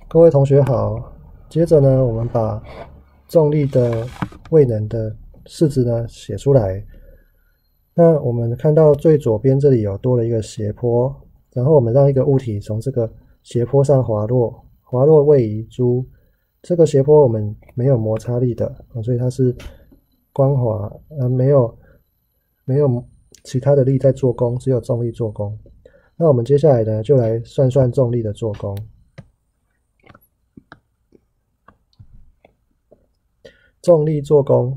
各位同学好，接着呢，我们把重力的位能的式子呢写出来。那我们看到最左边这里有多了一个斜坡，然后我们让一个物体从这个斜坡上滑落位移珠。这个斜坡我们没有摩擦力的，所以它是光滑，没有其他的力在做功，只有重力做功。那我们接下来呢，就来算算重力的做功。重力做功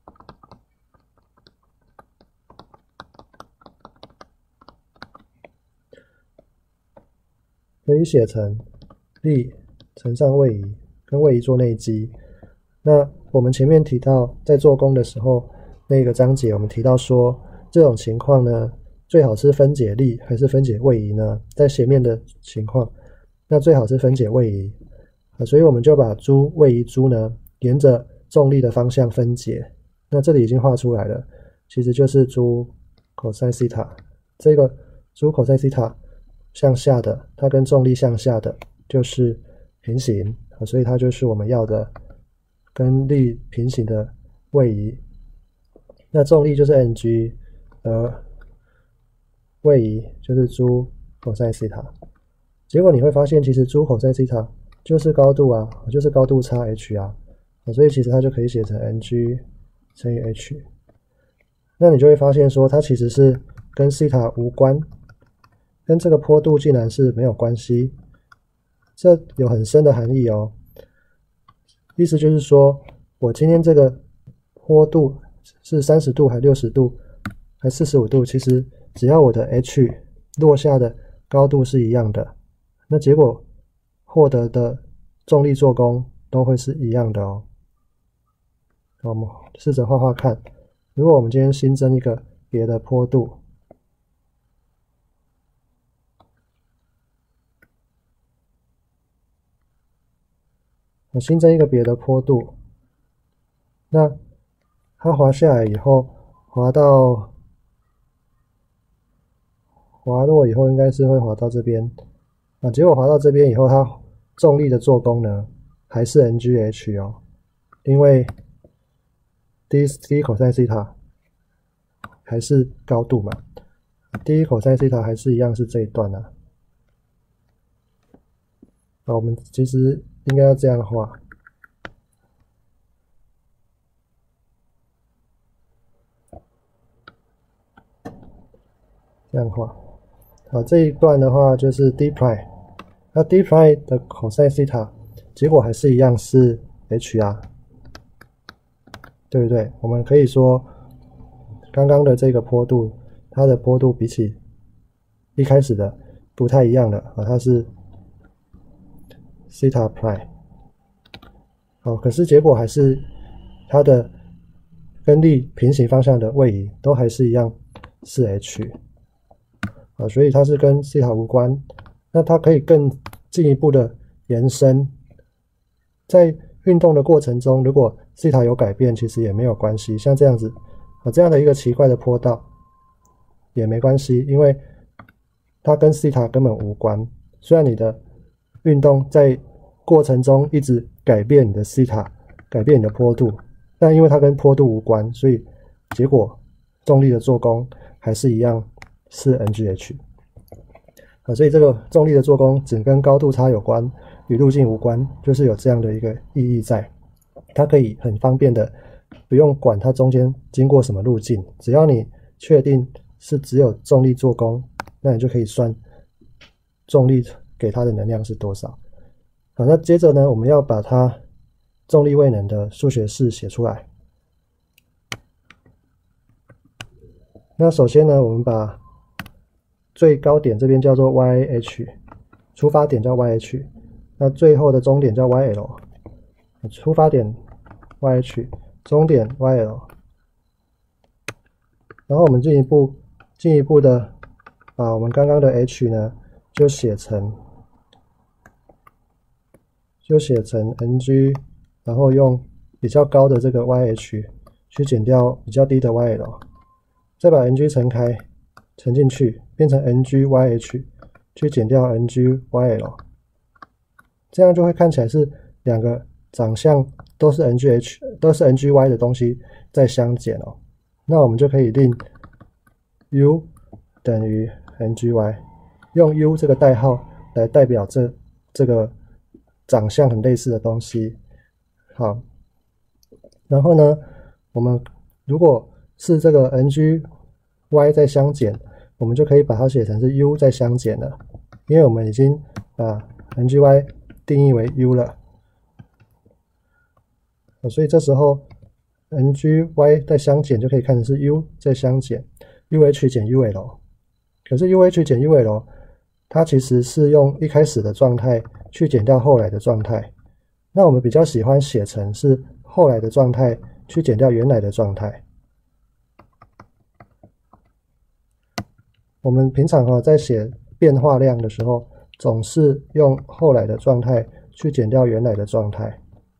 可以写成力乘上位移，跟位移做内积。那我们前面提到，在做功的时候，那个章节我们提到说，这种情况呢，最好是分解力还是分解位移呢？在前面的情况，那最好是分解位移。所以我们就把位移珠呢，沿着重力的方向分解。那这里已经画出来了，其实就是珠 cos 西塔。这个珠 cos 西塔向下的，它跟重力向下的就是平行，所以它就是我们要的跟力平行的位移。那重力就是 mg， 位移就是珠 cos 西塔。结果你会发现，其实珠 cos 西塔就是高度啊，就是高度差 h 啊，所以其实它就可以写成 mg 乘以 h。那你就会发现说，它其实是跟西塔无关，跟这个坡度竟然是没有关系。这有很深的含义哦。意思就是说，我今天这个坡度是30度还60度还45度，其实只要我的 h 落下的高度是一样的，那结果获得的重力做功都会是一样的哦。我们试着画画看，如果我们今天新增一个别的坡度，我新增一个别的坡度，那它滑下来以后，滑落以后应该是会滑到这边，结果滑到这边以后，它重力的做功呢还是 mgh 哦，因为 d cos 西塔还是高度嘛， d cos 西塔还是一样是这一段啊。我们其实应该要这样画，这样画。好，这一段的话就是 d'， 那 d' 的 cos 西塔结果还是一样是 h 啊，对不对？我们可以说，刚刚的这个坡度，它的坡度比起一开始的不太一样了啊，它是西塔 prime。好，可是结果还是它的跟力平行方向的位移都还是一样是 h。所以它是跟西塔无关。那它可以更进一步的延伸，在运动的过程中，如果西塔有改变，其实也没有关系。像这样子，这样的一个奇怪的坡道也没关系，因为它跟西塔根本无关。虽然你的运动在过程中一直改变你的西塔，改变你的坡度，但因为它跟坡度无关，所以结果重力的做功还是一样是 mgh。所以这个重力的做功只跟高度差有关，与路径无关，就是有这样的一个意义在。它可以很方便的不用管它中间经过什么路径，只要你确定是只有重力做功，那你就可以算重力给它的能量是多少。好，那接着呢，我们要把它重力位能的数学式写出来。那首先呢，我们把最高点这边叫做 YH， 出发点叫 YH， 那最后的终点叫 YL， 出发点 YH， 终点 YL。然后我们进一步的把我们刚刚的 H 呢，就写成 NG， 然后用比较高的这个 YH 去减掉比较低的 YL， 再把 NG 乘进去，变成 NGYH 去减掉 NGYL， 这样就会看起来是两个长相都是 ngh 都是 NGY 的东西在相减哦。那我们就可以令 u 等于 NGY， 用 u 这个代号来代表这个长相很类似的东西。好，然后呢，我们如果是这个 NGY 在相减，我们就可以把它写成是 u 在相减了，因为我们已经把 NGY 定义为 u 了。所以这时候 NGY 在相减就可以看成是 u 在相减 UH 减 UL。可是 UH 减 UL 它其实是用一开始的状态去减掉后来的状态，那我们比较喜欢写成是后来的状态去减掉原来的状态。我们平常在写变化量的时候，总是用后来的状态去减掉原来的状态。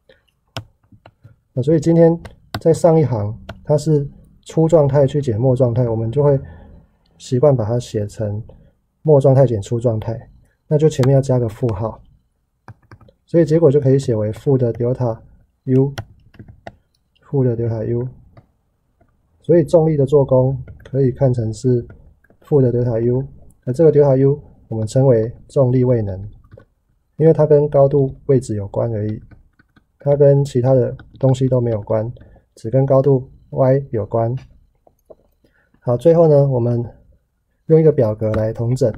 所以今天在上一行它是初状态去减末状态，我们就会习惯把它写成末状态减初状态，那就前面要加个负号，所以结果就可以写为负的 delta u， 负的 delta u， 所以重力的做功可以看成是负的 delta u， 而这个 delta u 我们称为重力位能，因为它跟高度位置有关而已，它跟其他的东西都没有关，只跟高度 y 有关。好，最后呢，我们用一个表格来统整。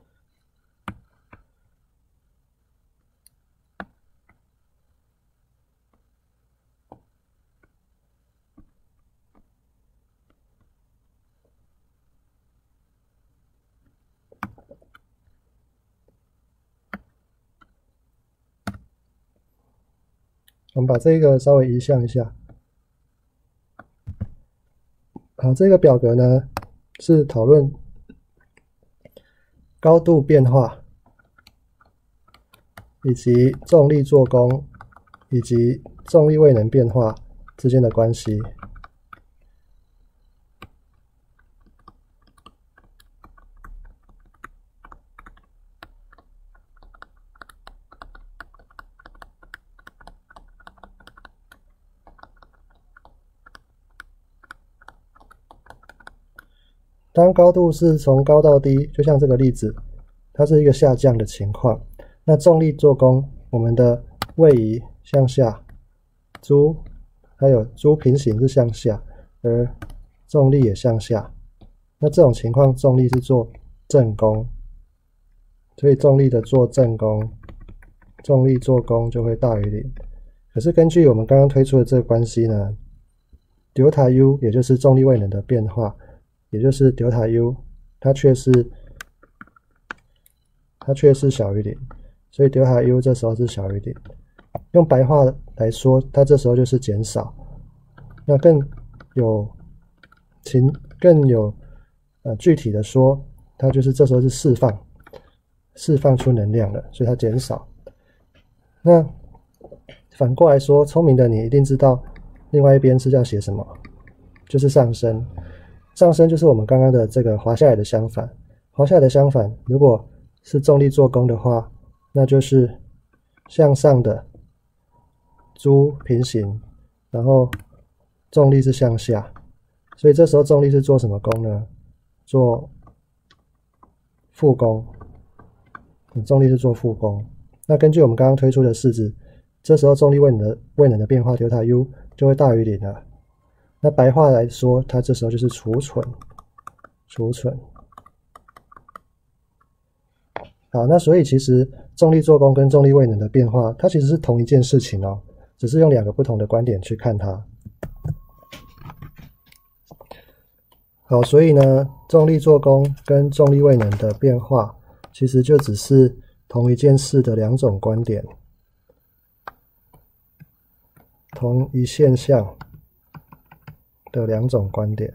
我们把这个稍微移向一下。好，这个表格呢是讨论高度变化以及重力做功以及重力位能变化之间的关系。当高度是从高到低，就像这个例子，它是一个下降的情况。那重力做功，我们的位移向下，还有珠平行是向下，而重力也向下。那这种情况，重力是做正功，所以重力的做正功，重力做功就会大于0。可是根据我们刚刚推出的这个关系呢 ，delta u 也就是重力位能的变化。也就是 delta u， 它却是小于0，所以 delta u 这时候是小于0。用白话来说，它这时候就是减少。那更有具体的说，它就是这时候是释放出能量了，所以它减少。那反过来说，聪明的你一定知道，另外一边是要写什么，就是上升。上升就是我们刚刚的这个滑下来的相反，滑下来的相反，如果是重力做功的话，那就是向上的珠平行，然后重力是向下，所以这时候重力是做什么功呢？做负功，重力是做负功。那根据我们刚刚推出的式子，这时候重力位能的变化 delta u 就会大于0了。那白话来说，它这时候就是储存。好，那所以其实重力做功跟重力位能的变化，它其实是同一件事情哦，只是用2个不同的观点去看它。好，所以呢，重力做功跟重力位能的变化，其实就只是同一件事的2种观点，同一现象的2种观点。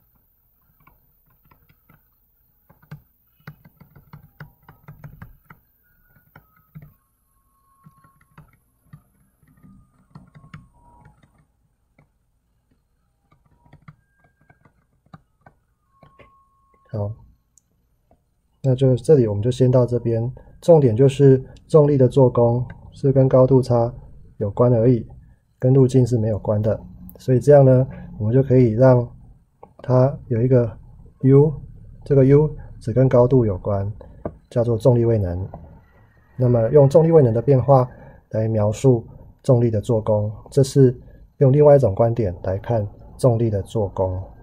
好，那就这里我们就先到这边。重点就是重力的做功是跟高度差有关而已，跟路径是没有关的。所以这样呢，我们就可以让它有一个 U， 这个 U 只跟高度有关，叫做重力位能。那么用重力位能的变化来描述重力的做功，这是用另外一种观点来看重力的做功。